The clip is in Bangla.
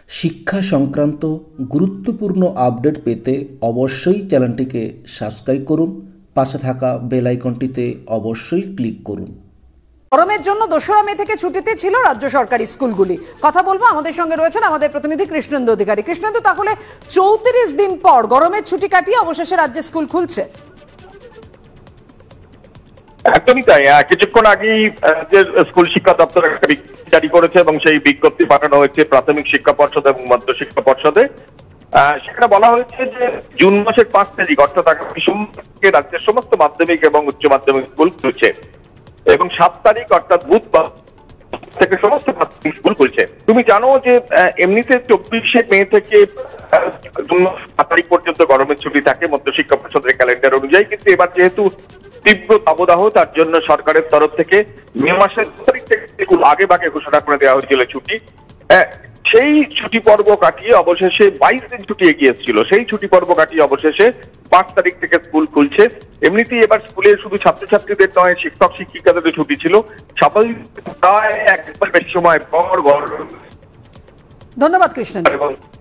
শিক্ষা সংক্রান্ত গুরুত্বপূর্ণ আপডেট পেতে অবশ্যই চ্যানেলটিকে সাবস্ক্রাইব করুন, পাশে থাকা বেল আইকনটিতে অবশ্যই ক্লিক করুন। গরমের জন্য 2রা মে থেকে ছুটিতে ছিল রাজ্য সরকারি স্কুলগুলি। কথা বলবো, আমাদের সঙ্গে রয়েছেন আমাদের প্রতিনিধি কৃষ্ণেন্দু অধিকারী। কৃষ্ণেন্দু, তাহলে 34 দিন পর গরমের ছুটি কাটিয়ে অবশেষে রাজ্যে স্কুল খুলছে। একদমই তাই। কিছুক্ষণ আগেই যে স্কুল শিক্ষা দপ্তর একটা বিজ্ঞপ্তি জারি করেছে এবং সেই বিজ্ঞপ্তি পাঠানো হয়েছে প্রাথমিক শিক্ষা পর্ষদ এবং মধ্য শিক্ষা পর্ষদে। সেখানে বলা হয়েছে যে জুন মাসের 5 তারিখ অর্থাৎ আগামী সোমবার থেকে রাজ্যের সমস্ত মাধ্যমিক এবং উচ্চ মাধ্যমিক স্কুল খুলছে এবং 7 তারিখ অর্থাৎ বুধবার থেকে সমস্ত মাধ্যমিক স্কুল খুলছে। তুমি জানো যে এমনিতে 24শে মে থেকে জুন 7 তারিখ পর্যন্ত গরমের ছুটি থাকে মধ্য শিক্ষা পর্ষদের ক্যালেন্ডার অনুযায়ী, কিন্তু এবার যেহেতু তীব্র দাবদাহ, তার জন্য সরকারের তরফ থেকে মে মাসের 2 তারিখ থেকে স্কুল আগে ভাগে ঘোষণা করে দেওয়া হয়েছিল ছুটি। সেই ছুটি পর্ব কাটিয়ে অবশেষে 22 দিন ছুটি এগিয়ে এসেছিল, সেই ছুটি পর্ব কাটিয়ে অবশেষে 5 তারিখ থেকে স্কুল খুলছে। এমনিতেই এবার স্কুলে শুধু ছাত্রছাত্রীদের নয়, শিক্ষক শিক্ষিকাদের ছুটি ছিল। স্বাভাবিক প্রায় 1 বেশি সময় পর ধন্যবাদ কৃষ্ণেন্দু।